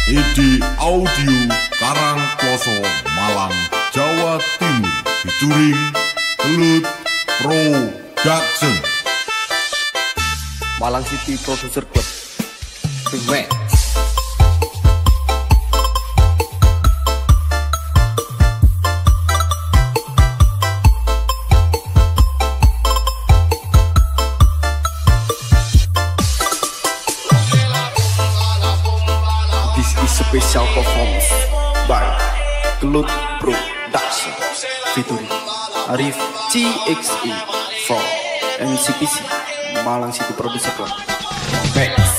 Edi Audio Karangploso Malang Jawa Timur featuring Gelut Production. Malang City Producer Club Remix. This is special performance by Gelut Production featuring Arif CXE from NCPC Malang City Producer Club. Remix.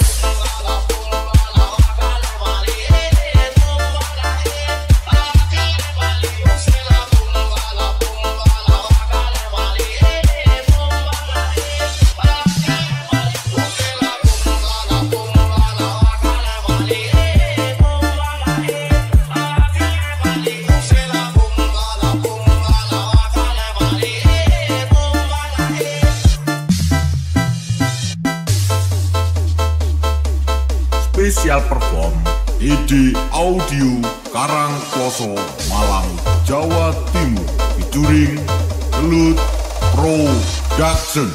Spesial perform Edi Audio Karangploso Malang Jawa Timur featuring Gelut Production.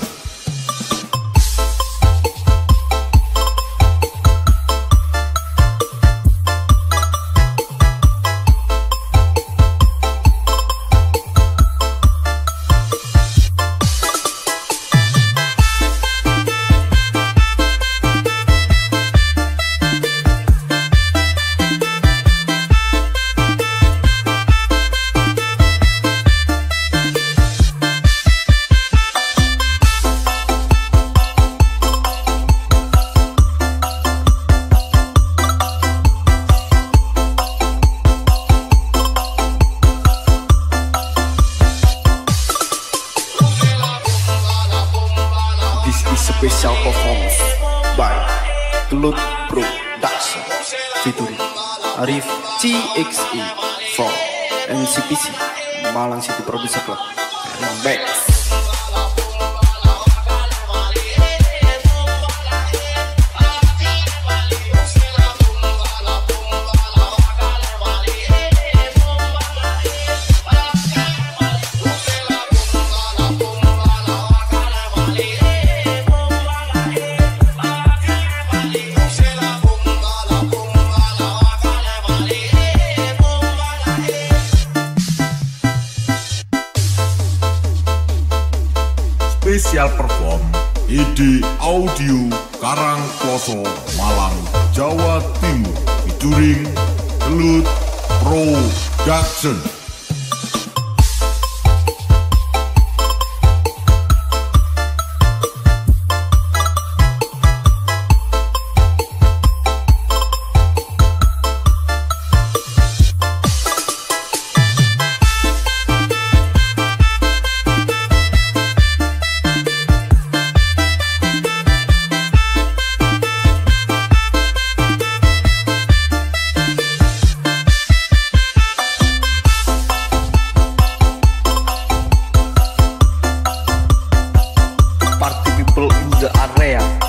This is special performance by Gelut Production featuring Arif CXE from NCPC Malang City Producer Club. Remix. Spesial perform Edi Audio Karangploso Malang Jawa Timur featuring Gelut Production. Party people in the area.